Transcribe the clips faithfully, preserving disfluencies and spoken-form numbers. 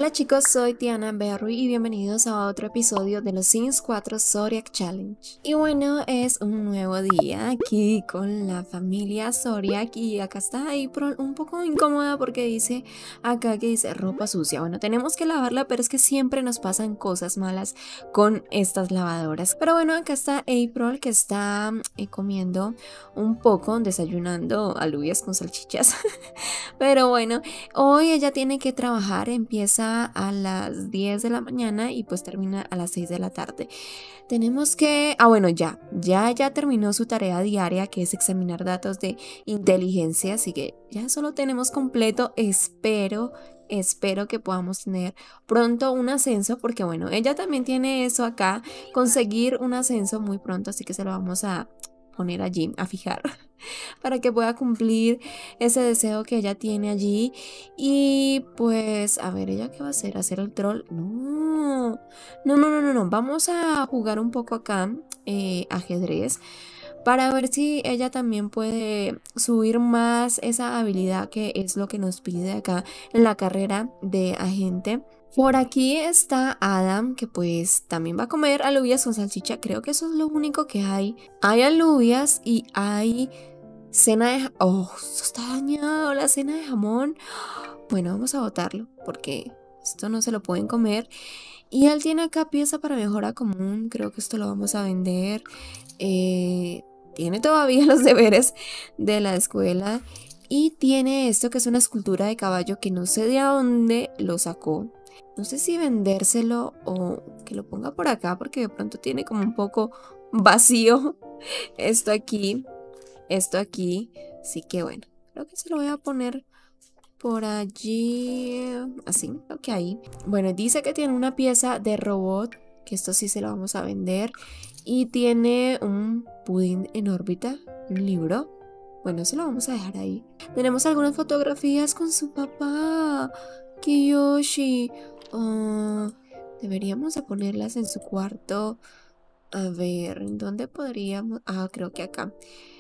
Hola chicos, soy Tiana Berry y bienvenidos a otro episodio de los Sims cuatro Zodiac Challenge. Y bueno, es un nuevo día aquí con la familia Zodiac y acá está April un poco incómoda porque dice acá que dice ropa sucia. Bueno, tenemos que lavarla, pero es que siempre nos pasan cosas malas con estas lavadoras. Pero bueno, acá está April que está eh, comiendo un poco, desayunando alubias con salchichas. Pero bueno, hoy ella tiene que trabajar, empieza a las diez de la mañana y pues termina a las seis de la tarde. Tenemos que, ah bueno, ya, ya, ya terminó su tarea diaria que es examinar datos de inteligencia, así que ya solo tenemos completo, espero, espero que podamos tener pronto un ascenso, porque bueno, ella también tiene eso acá, conseguir un ascenso muy pronto, así que se lo vamos a poner allí, a fijar. Para que pueda cumplir ese deseo que ella tiene allí. Y pues, a ver, ¿ella qué va a hacer? ¿Hacer el troll? No, no, no, no, no, no. Vamos a jugar un poco acá eh, ajedrez para ver si ella también puede subir más esa habilidad que es lo que nos pide acá en la carrera de agente. Por aquí está Adam, que pues también va a comer alubias con salchicha. Creo que eso es lo único que hay. Hay alubias y hay cena de... Oh, esto está dañado, la cena de jamón. Bueno, vamos a botarlo porque esto no se lo pueden comer. Y él tiene acá pieza para mejora común. Creo que esto lo vamos a vender. Eh, tiene todavía los deberes de la escuela. Y tiene esto que es una escultura de caballo que no sé de dónde lo sacó. No sé si vendérselo o que lo ponga por acá porque de pronto tiene como un poco vacío esto aquí. Esto aquí, así que bueno, creo que se lo voy a poner por allí, así, creo que ahí. Bueno, dice que tiene una pieza de robot, que esto sí se lo vamos a vender. Y tiene un pudín en órbita, un libro. Bueno, se lo vamos a dejar ahí. Tenemos algunas fotografías con su papá, Kiyoshi. Uh, deberíamos de ponerlas en su cuarto. A ver, ¿en dónde podríamos? Ah, creo que acá.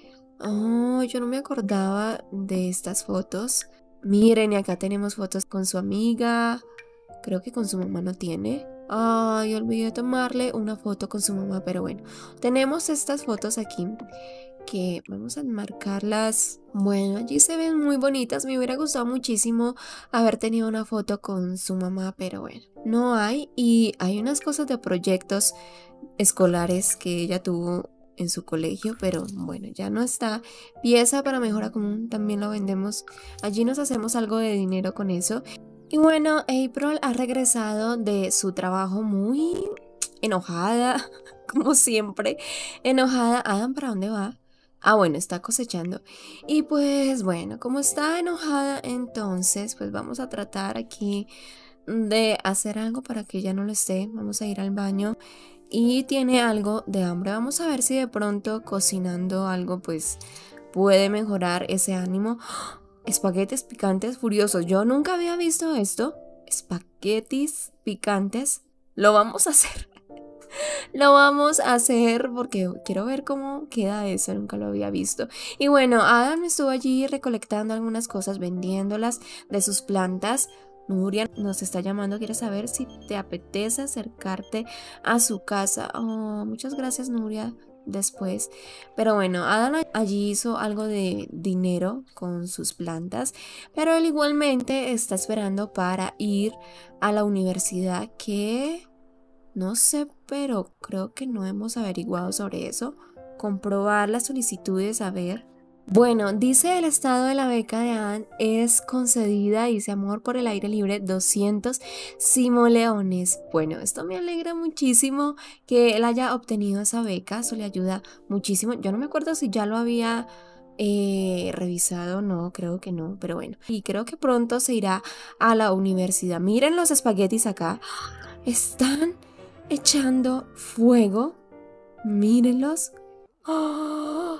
Oh, yo no me acordaba de estas fotos. Miren, y acá tenemos fotos con su amiga. Creo que con su mamá no tiene. Ay, olvidé tomarle una foto con su mamá, pero bueno. Tenemos estas fotos aquí que vamos a enmarcarlas. Bueno, allí se ven muy bonitas. Me hubiera gustado muchísimo haber tenido una foto con su mamá, pero bueno, no hay. Y hay unas cosas de proyectos escolares que ella tuvo en su colegio, pero bueno, ya no está. Pieza para mejora común también lo vendemos. Allí nos hacemos algo de dinero con eso. Y bueno, April ha regresado de su trabajo muy enojada, como siempre. Enojada. Adam, ¿para dónde va? Ah, bueno, está cosechando. Y pues bueno, como está enojada, entonces pues vamos a tratar aquí de hacer algo para que ella no lo esté. Vamos a ir al baño. Y tiene algo de hambre. Vamos a ver si de pronto cocinando algo pues puede mejorar ese ánimo. ¡Oh! Espaguetis picantes furiosos. Yo nunca había visto esto. Espaguetis picantes. Lo vamos a hacer. Lo vamos a hacer porque quiero ver cómo queda eso. Nunca lo había visto. Y bueno, Adam estuvo allí recolectando algunas cosas, vendiéndolas de sus plantas. Nuria nos está llamando, quiere saber si te apetece acercarte a su casa. Oh, muchas gracias, Nuria. Después, pero bueno, Adam allí hizo algo de dinero con sus plantas, pero él igualmente está esperando para ir a la universidad, que no sé, pero creo que no hemos averiguado sobre eso. Comprobar las solicitudes, a ver. Bueno, dice el estado de la beca de Adam es concedida, dice amor por el aire libre, doscientos simoleones. Bueno, esto me alegra muchísimo que él haya obtenido esa beca, eso le ayuda muchísimo. Yo no me acuerdo si ya lo había eh, revisado, no, creo que no, pero bueno. Y creo que pronto se irá a la universidad. Miren los espaguetis acá, están echando fuego, mírenlos. ¡Oh!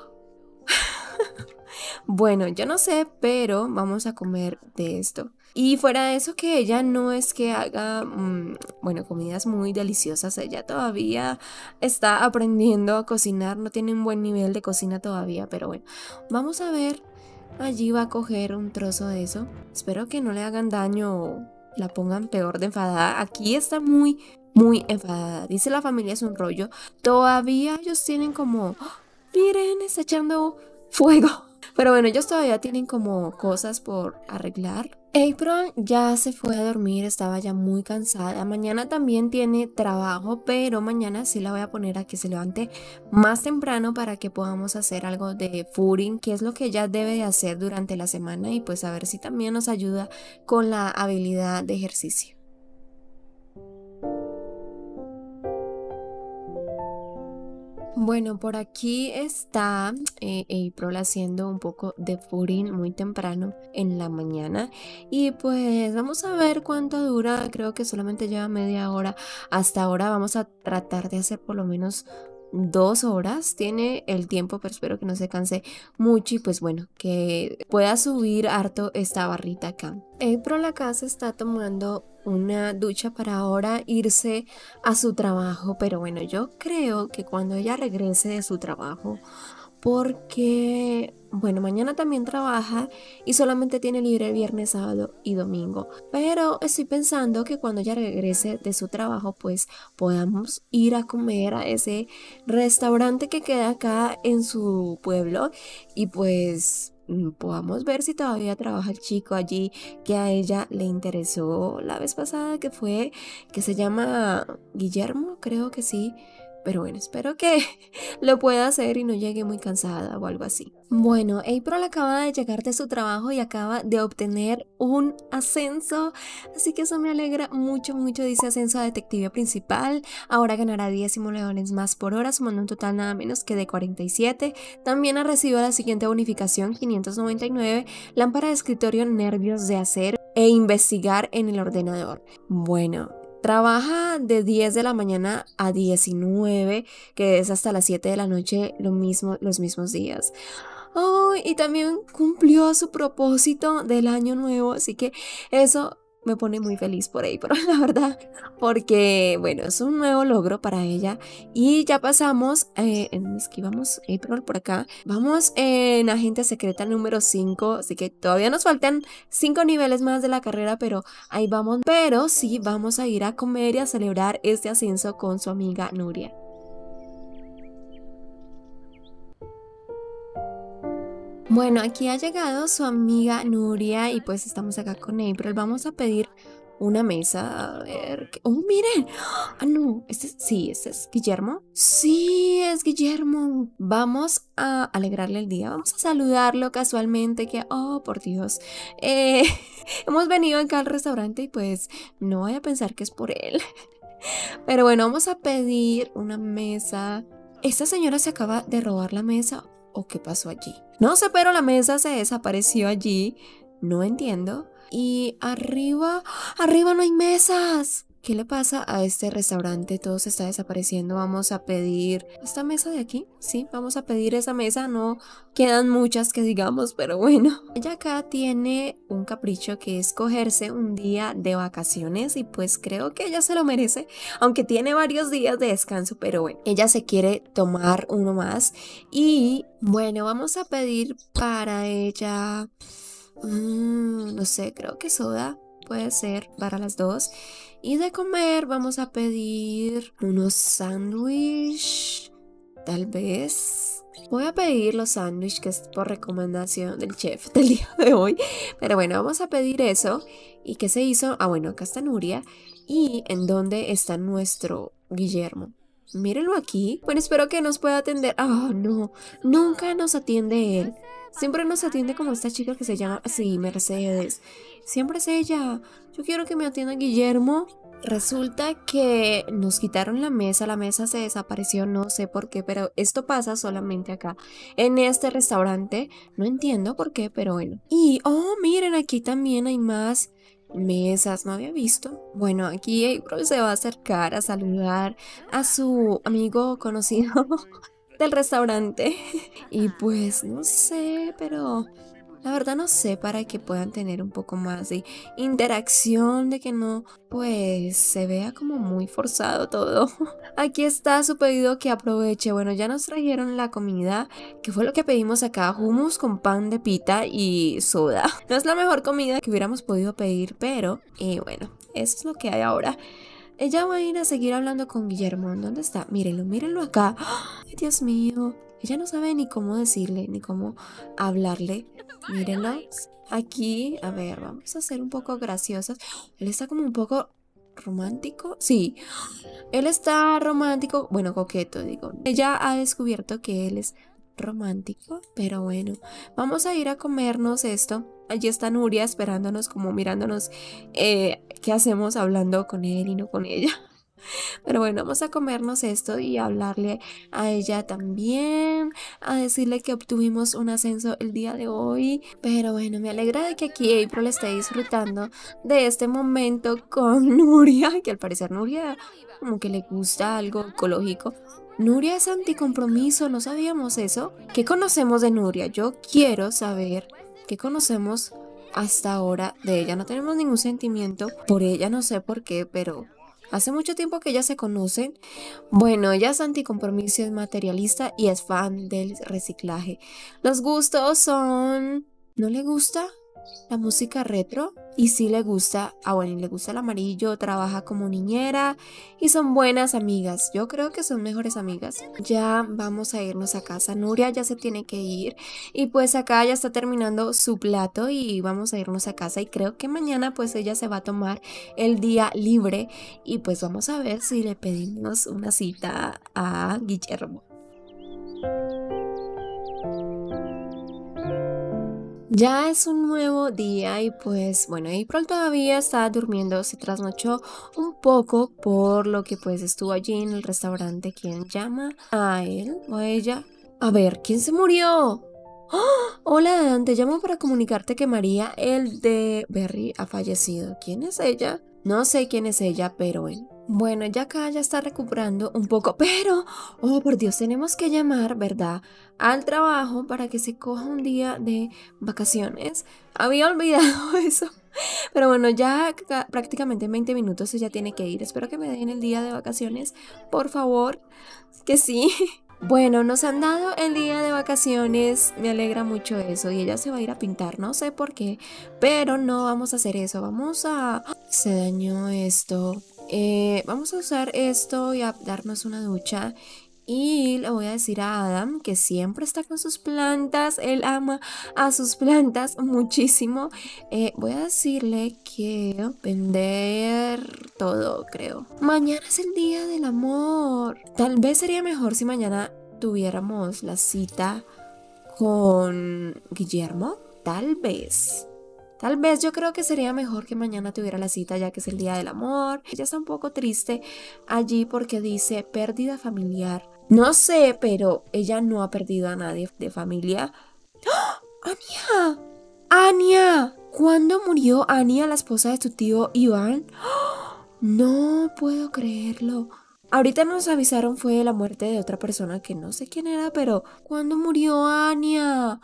Bueno, yo no sé, pero vamos a comer de esto. Y fuera de eso, que ella no es que haga, mmm, bueno, comidas muy deliciosas. Ella todavía está aprendiendo a cocinar, no tiene un buen nivel de cocina todavía, pero bueno, vamos a ver. Allí va a coger un trozo de eso. Espero que no le hagan daño la pongan peor de enfadada. Aquí está muy, muy enfadada. Dice la familia es un rollo. Todavía ellos tienen como, ¡oh! Miren, está echando fuego. Pero bueno, ellos todavía tienen como cosas por arreglar. April ya se fue a dormir, estaba ya muy cansada. Mañana también tiene trabajo, pero mañana sí la voy a poner a que se levante más temprano para que podamos hacer algo de footing, que es lo que ella debe de hacer durante la semana, y pues a ver si también nos ayuda con la habilidad de ejercicio. Bueno, por aquí está eh, April haciendo un poco de footing muy temprano en la mañana, y pues vamos a ver cuánto dura. Creo que solamente lleva media hora. Hasta ahora vamos a tratar de hacer por lo menos dos horas. Tiene el tiempo, pero espero que no se canse mucho y pues bueno, que pueda subir harto esta barrita acá. April acá se está tomando una ducha para ahora irse a su trabajo, pero bueno, yo creo que cuando ella regrese de su trabajo, porque, bueno, mañana también trabaja y solamente tiene libre viernes, sábado y domingo, pero estoy pensando que cuando ella regrese de su trabajo, pues podamos ir a comer a ese restaurante que queda acá en su pueblo, y pues podamos ver si todavía trabaja el chico allí que a ella le interesó la vez pasada, que fue, que se llama Guillermo, creo que sí. Pero bueno, espero que lo pueda hacer y no llegue muy cansada o algo así. Bueno, April acaba de llegar de su trabajo y acaba de obtener un ascenso, así que eso me alegra mucho, mucho. Dice ascenso a detective principal. Ahora ganará diez simoleones más por hora, sumando un total nada menos que de cuarenta y siete. También ha recibido la siguiente bonificación, quinientos noventa y nueve, lámpara de escritorio, nervios de acero e investigar en el ordenador. Bueno, trabaja de diez de la mañana a diecinueve, que es hasta las siete de la noche, lo mismo, los mismos días. Oh, y también cumplió su propósito del año nuevo, así que eso me pone muy feliz por ahí, pero la verdad, porque bueno, es un nuevo logro para ella. Y ya pasamos, eh, en, es que vamos, April, por acá, vamos en agente secreta número cinco, así que todavía nos faltan cinco niveles más de la carrera, pero ahí vamos. Pero sí, vamos a ir a comer y a celebrar este ascenso con su amiga Nuria. Bueno, aquí ha llegado su amiga Nuria y pues estamos acá con April. Vamos a pedir una mesa. A ver. ¿Qué? ¡Oh, miren! Ah, no. Este es, sí, este es Guillermo. Sí, es Guillermo. Vamos a alegrarle el día. Vamos a saludarlo casualmente. Que, oh, por Dios. Eh, hemos venido acá al restaurante y pues no vaya a pensar que es por él. Pero bueno, vamos a pedir una mesa. Esta señora se acaba de robar la mesa. ¿O qué pasó allí? No sé, pero la mesa se desapareció allí. No entiendo. Y arriba, arriba no hay mesas. ¿Qué le pasa a este restaurante? Todo se está desapareciendo. Vamos a pedir esta mesa de aquí. Sí, vamos a pedir esa mesa. No quedan muchas que digamos, pero bueno. Ella acá tiene un capricho, que es cogerse un día de vacaciones, y pues creo que ella se lo merece, aunque tiene varios días de descanso, pero bueno, ella se quiere tomar uno más. Y bueno, vamos a pedir para ella, mmm, no sé, creo que soda puede ser para las dos. Y de comer vamos a pedir unos sándwiches, tal vez. Voy a pedir los sándwiches, que es por recomendación del chef del día de hoy. Pero bueno, vamos a pedir eso. ¿Y qué se hizo? Ah, bueno, acá está Nuria. ¿Y en dónde está nuestro Guillermo? Mírenlo aquí. Bueno, espero que nos pueda atender. Ah, no, nunca nos atiende él. Siempre nos atiende como esta chica que se llama, sí, Mercedes. Siempre es ella. Yo quiero que me atienda Guillermo. Resulta que nos quitaron la mesa, la mesa se desapareció, no sé por qué, pero esto pasa solamente acá, en este restaurante. No entiendo por qué, pero bueno. Y, oh, miren, aquí también hay más mesas, no había visto. Bueno, aquí April se va a acercar a saludar a su amigo conocido del restaurante. Y pues, no sé, pero La verdad no sé, para que puedan tener un poco más de interacción, de que no pues se vea como muy forzado todo. Aquí está su pedido, que aproveche. Bueno, ya nos trajeron la comida, que fue lo que pedimos acá: hummus con pan de pita y soda. No es la mejor comida que hubiéramos podido pedir, pero eh, bueno, eso es lo que hay ahora. Ella va a ir a seguir hablando con Guillermo. ¿Dónde está? Mírenlo, mírenlo acá. ¡Ay, Dios mío! Ella no sabe ni cómo decirle, ni cómo hablarle. Mírenlo. Aquí, a ver, vamos a ser un poco graciosos. Él está como un poco romántico. Sí, él está romántico. Bueno, coqueto, digo. Ella ha descubierto que él es romántico, pero bueno, vamos a ir a comernos esto. Allí está Nuria esperándonos, como mirándonos eh, qué hacemos hablando con él y no con ella. Pero bueno, vamos a comernos esto y a hablarle a ella también, a decirle que obtuvimos un ascenso el día de hoy. Pero bueno, me alegra de que aquí April esté disfrutando de este momento con Nuria, que al parecer Nuria como que le gusta algo ecológico. Nuria es anticompromiso, ¿no sabíamos eso? ¿Qué conocemos de Nuria? Yo quiero saber qué conocemos hasta ahora de ella. No tenemos ningún sentimiento por ella, no sé por qué, pero hace mucho tiempo que ellas se conocen. Bueno, ella es anticompromiso, es materialista y es fan del reciclaje. Los gustos son... ¿No le gusta la música retro? Y sí le gusta, ah bueno, y le gusta el amarillo, trabaja como niñera y son buenas amigas. Yo creo que son mejores amigas. Ya vamos a irnos a casa. Nuria ya se tiene que ir y pues acá ya está terminando su plato y vamos a irnos a casa, y creo que mañana pues ella se va a tomar el día libre y pues vamos a ver si le pedimos una cita a Guillermo. Ya es un nuevo día y pues bueno, April todavía está durmiendo, se trasnochó un poco, por lo que pues estuvo allí en el restaurante. ¿Quién llama a él o a ella? A ver, ¿quién se murió? ¡Oh! Hola, Dan, te llamo para comunicarte que María, el de Berry, ha fallecido. ¿Quién es ella? No sé quién es ella, pero bueno. Bueno, ya acá ya está recuperando un poco, pero, oh por Dios, tenemos que llamar, ¿verdad?, al trabajo para que se coja un día de vacaciones. Había olvidado eso. Pero bueno, ya prácticamente en veinte minutos ella tiene que ir. Espero que me den el día de vacaciones, por favor, que sí. Bueno, nos han dado el día de vacaciones, me alegra mucho eso, y ella se va a ir a pintar, no sé por qué, pero no vamos a hacer eso, vamos a... Se dañó esto. Eh, vamos a usar esto y a darnos una ducha. Y le voy a decir a Adam que siempre está con sus plantas. Él ama a sus plantas muchísimo. Eh, voy a decirle que vender todo, creo. Mañana es el día del amor. Tal vez sería mejor si mañana tuviéramos la cita con Guillermo. Tal vez. Tal vez yo creo que sería mejor que mañana tuviera la cita, ya que es el día del amor. Ella está un poco triste allí porque dice pérdida familiar. No sé, pero ella no ha perdido a nadie de familia. ¡Oh! ¡Ania! ¡Ania! ¿Cuándo murió Ania, la esposa de tu tío Iván? ¡Oh! No puedo creerlo. Ahorita nos avisaron fue de la muerte de otra persona que no sé quién era, pero ¿cuándo murió Ania?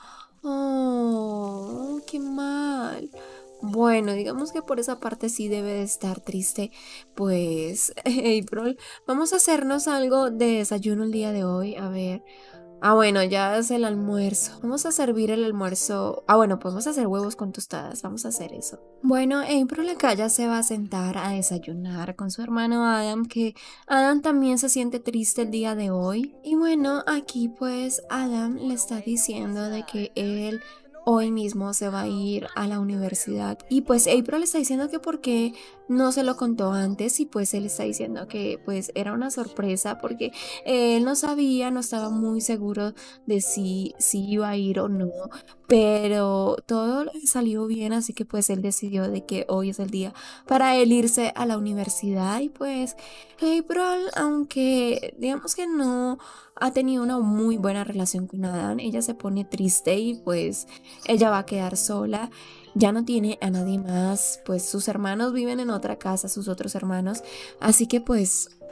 Oh, qué mal. Bueno, digamos que por esa parte sí debe de estar triste. Pues, April, vamos a hacernos algo de desayuno el día de hoy. A ver. Ah, bueno, ya es el almuerzo. Vamos a servir el almuerzo. Ah, bueno, podemos hacer huevos con tostadas. Vamos a hacer eso. Bueno, April acá ya se va a sentar a desayunar con su hermano Adam, que Adam también se siente triste el día de hoy. Y bueno, aquí pues Adam le está diciendo de que él hoy mismo se va a ir a la universidad. Y pues April le está diciendo que por qué no se lo contó antes, y pues él está diciendo que pues era una sorpresa porque él no sabía, no estaba muy seguro de si, si iba a ir o no, pero todo salió bien, así que pues él decidió de que hoy es el día para él irse a la universidad. Y pues April, aunque digamos que no ha tenido una muy buena relación con Adam, ella se pone triste y pues ella va a quedar sola. Ya no tiene a nadie más, pues sus hermanos viven en otra casa, sus otros hermanos, así que pues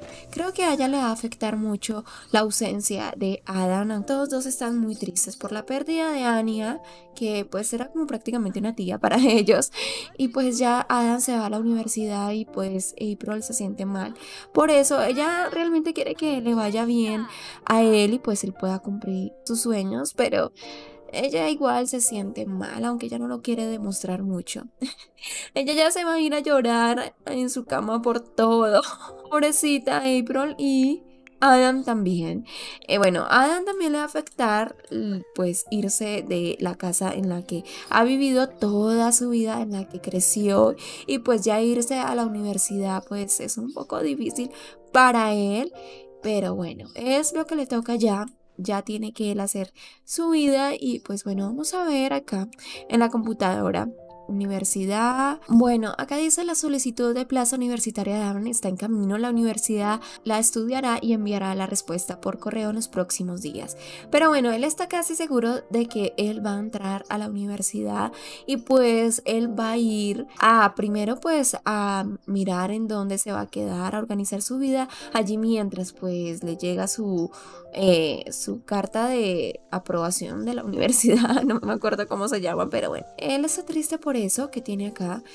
Creo que a ella le va a afectar mucho la ausencia de Adam. Todos dos están muy tristes por la pérdida de Anya, que pues era como prácticamente una tía para ellos. Y pues ya Adam se va a la universidad y pues April se siente mal. Por eso ella realmente quiere que le vaya bien a él y pues él pueda cumplir sus sueños, pero ella igual se siente mal, aunque ella no lo quiere demostrar mucho. Ella ya se va a ir a llorar en su cama por todo. Pobrecita April y Adam también. Eh, bueno, a Adam también le va a afectar pues irse de la casa en la que ha vivido toda su vida, en la que creció, y pues ya irse a la universidad pues es un poco difícil para él, pero bueno, es lo que le toca ya. Ya tiene que él hacer su vida y pues bueno, vamos a ver acá en la computadora. Universidad. Bueno, acá dice la solicitud de plaza universitaria de Adam está en camino. La universidad la estudiará y enviará la respuesta por correo en los próximos días. Pero bueno, él está casi seguro de que él va a entrar a la universidad y pues él va a ir a primero pues a mirar en dónde se va a quedar, a organizar su vida allí mientras pues le llega su Eh, su carta de aprobación de la universidad, no me acuerdo cómo se llama, pero bueno, él está triste por eso que tiene acá.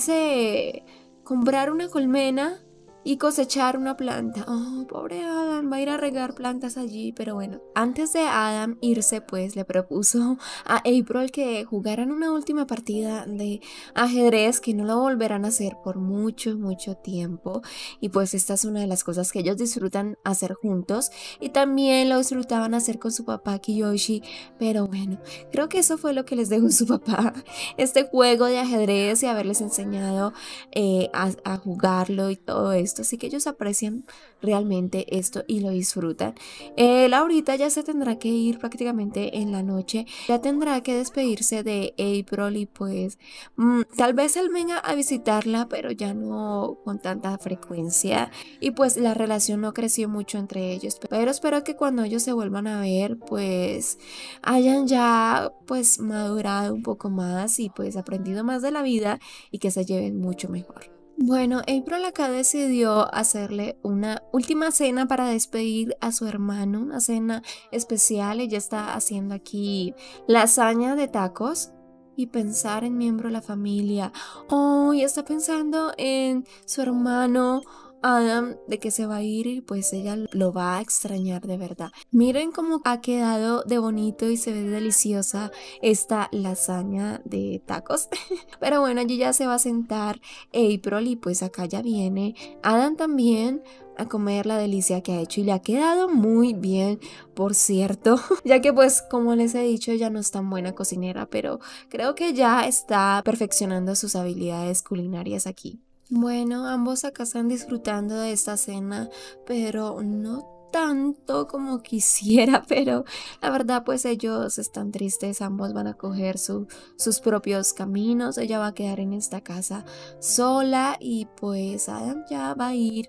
Dice comprar una colmena y cosechar una planta. Oh, pobre Adam, va a ir a regar plantas allí, pero bueno, antes de Adam irse, pues le propuso a April que jugaran una última partida de ajedrez, que no lo volverán a hacer por mucho, mucho tiempo. Y pues esta es una de las cosas que ellos disfrutan hacer juntos y también lo disfrutaban hacer con su papá Kiyoshi, pero bueno, creo que eso fue lo que les dejó su papá, este juego de ajedrez y haberles enseñado eh, a, a jugarlo y todo esto. Así que ellos aprecian realmente esto y lo disfrutan. Él ahorita ya se tendrá que ir prácticamente en la noche, ya tendrá que despedirse de April y pues mmm, tal vez él venga a visitarla, pero ya no con tanta frecuencia y pues la relación no creció mucho entre ellos, pero espero que cuando ellos se vuelvan a ver pues hayan ya pues madurado un poco más y pues aprendido más de la vida y que se lleven mucho mejor. Bueno, April acá decidió hacerle una última cena para despedir a su hermano, una cena especial. Ella está haciendo aquí lasaña de tacos y pensar en miembro de la familia. Oh, y está pensando en su hermano Adam, de que se va a ir y pues ella lo va a extrañar de verdad. Miren cómo ha quedado de bonito y se ve deliciosa esta lasaña de tacos. Pero bueno, allí ya se va a sentar April y pues acá ya viene Adam también a comer la delicia que ha hecho y le ha quedado muy bien, por cierto, ya que pues como les he dicho ella no es tan buena cocinera, pero creo que ya está perfeccionando sus habilidades culinarias aquí. Bueno, ambos acá están disfrutando de esta cena, pero no tanto como quisiera, pero la verdad pues ellos están tristes, ambos van a coger su, sus propios caminos, ella va a quedar en esta casa sola y pues Adam ya va a ir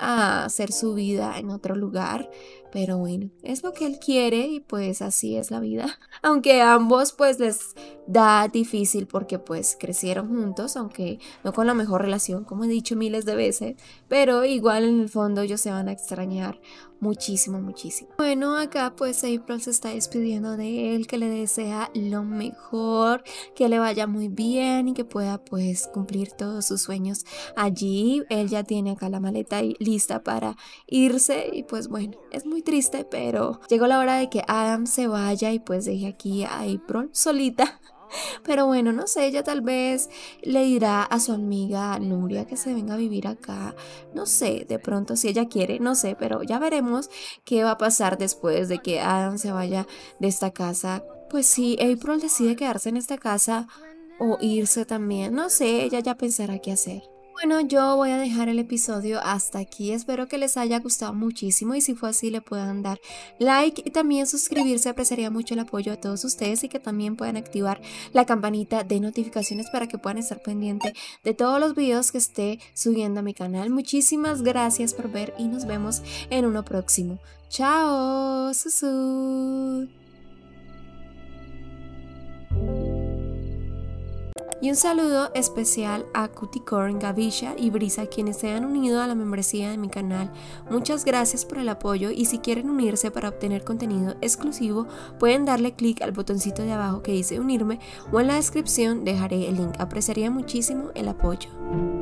a hacer su vida en otro lugar, pero bueno, es lo que él quiere y pues así es la vida, aunque a ambos pues les da difícil porque pues crecieron juntos, aunque no con la mejor relación como he dicho miles de veces, pero igual en el fondo ellos se van a extrañar muchísimo, muchísimo. Bueno, acá pues April se está despidiendo de él, que le desea lo mejor, que le vaya muy bien y que pueda pues cumplir todos sus sueños allí. Él ya tiene acá la maleta lista para irse y pues bueno, es muy triste, pero llegó la hora de que Adam se vaya y pues deje aquí a April solita. Pero bueno, no sé, ella tal vez le dirá a su amiga Nuria que se venga a vivir acá. No sé, de pronto si ella quiere, no sé, pero ya veremos qué va a pasar después de que Adam se vaya de esta casa. Pues si April decide quedarse en esta casa o irse también, no sé, ella ya pensará qué hacer. Bueno, yo voy a dejar el episodio hasta aquí, espero que les haya gustado muchísimo y si fue así le puedan dar like y también suscribirse, apreciaría mucho el apoyo de todos ustedes y que también puedan activar la campanita de notificaciones para que puedan estar pendiente de todos los videos que esté subiendo a mi canal. Muchísimas gracias por ver y nos vemos en uno próximo. Chao, susu. Y un saludo especial a Cuticorn, Gavisha y Brisa, quienes se han unido a la membresía de mi canal. Muchas gracias por el apoyo y si quieren unirse para obtener contenido exclusivo pueden darle clic al botoncito de abajo que dice unirme o en la descripción dejaré el link. Apreciaría muchísimo el apoyo.